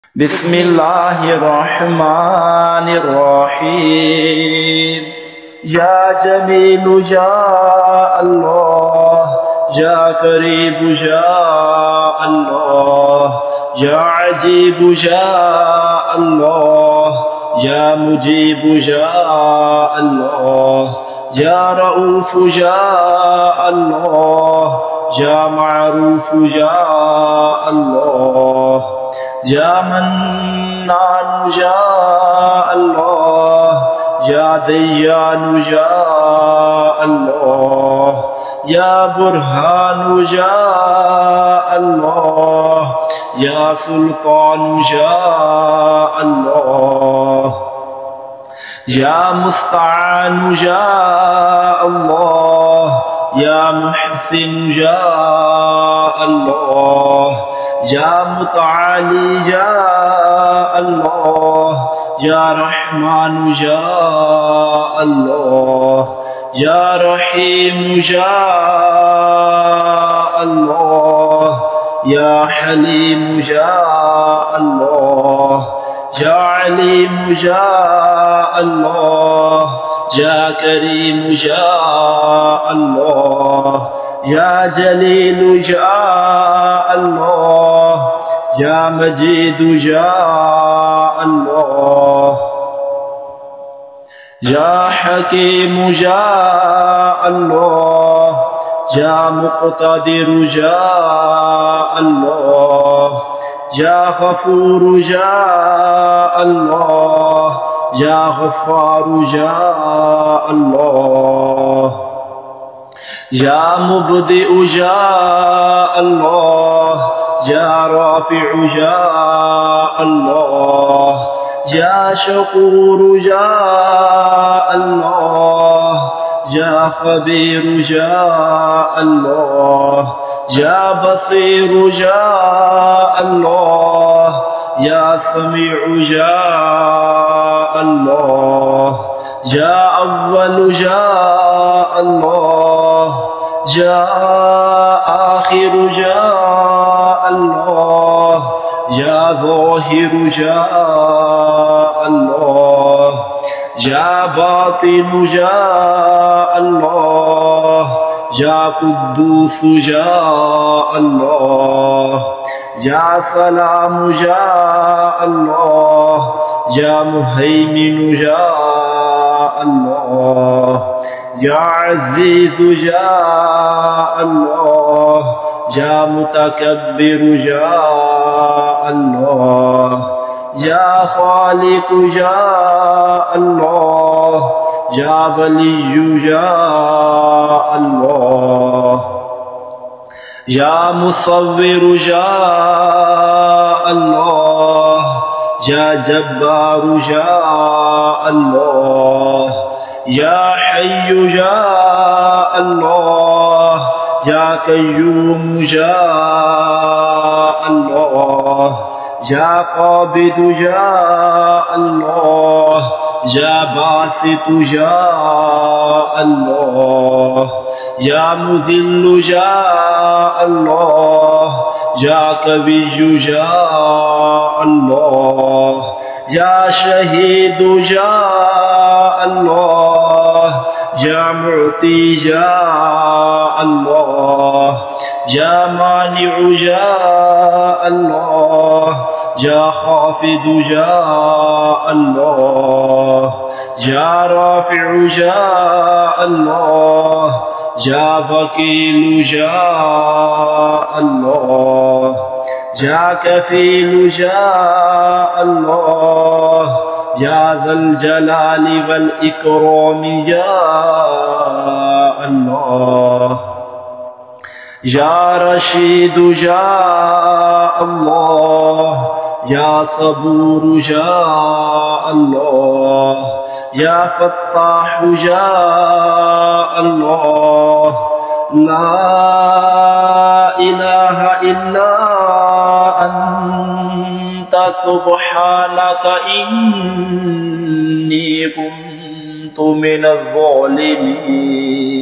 بسم الله الرحمن الرحيم. يا جميل جاء الله، يا قريب جاء الله، يا عجيب جاء الله، يا مجيب جاء الله، يا رؤوف جاء الله، يا معروف جاء الله، يا منان جاء الله، يا ديان جاء الله، يا برهان جاء الله، يا سلطان جاء الله، يا مستعان جاء الله، يا محسن جاء الله، يا متعالي جاء الله، يا رحمن جاء الله، يا رحيم جاء الله، يا حليم جاء الله، يا عليم جاء الله، يا كريم جاء الله، يا جليل جاء الله، يا مجيد جاء الله، يا حكيم جاء الله، يا مقتدر جاء الله، يا غفور جاء الله، يا غفار جاء الله، يا مبدئ جاء الله، يا رافع جاء الله، يا شكور جاء الله، يا خبير جاء الله، يا بصير جاء الله، يا سميع جاء الله، يا أول جاء الله، يا آخر جاء الله، يا ظاهر جاء الله، يا باطن جاء الله، يا قدوس جاء الله، يا سلام جاء الله، يا مهيمن جاء الله، يا عزيز جاء الله، يا متكبر جاء الله، يا خالق جاء الله، يا ولي جاء الله، يا مصور جاء الله، يا جبار جاء الله، يا حي جاء الله، يا قيوم جاء الله، يا قابض جاء الله، يا باسط جاء الله، يا مذل جاء الله، يا قوي جاء الله، يا شهيد جاء الله، يا معطي جاء الله، يا مانع جاء الله، يا خافض جاء الله، يا رافع جاء الله، يا وكيل جاء الله، يا كفيل جاء الله، يا ذا الجلال والإكرام جاء الله، يا رشيد جاء الله، يا صبور جاء الله، يا فتاح جاء الله، لا إله إلا أنت سبحانك إني كنت من الظالمين.